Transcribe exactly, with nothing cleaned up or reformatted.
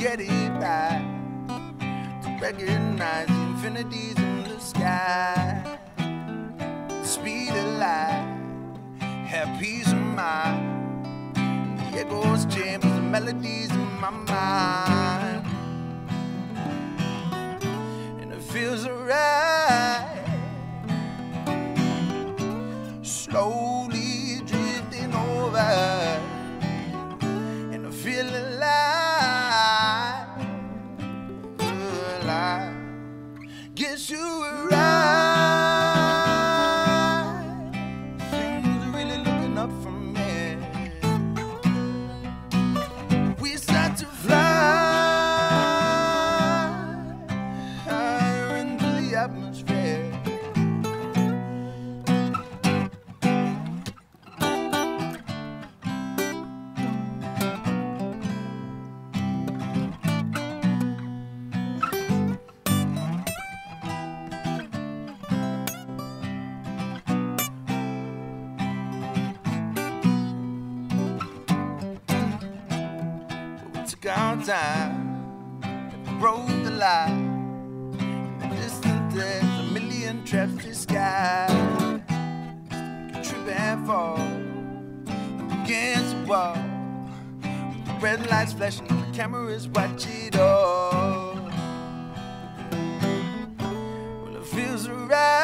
get it right, to recognize the infinities in the sky, the speed of light, have peace of mind, the echoes, chambers, the melodies in my mind, and it feels alright, slowly drifting over, and I feel alive, alive. Guess you were right, things are really looking up for me. We start to fly higher into the atmosphere. Took our time and broke the line. In the distance there's a million traps to the sky. You trip and fall against the wall, with the red lights flashing and the cameras watch it all. Well, it feels right,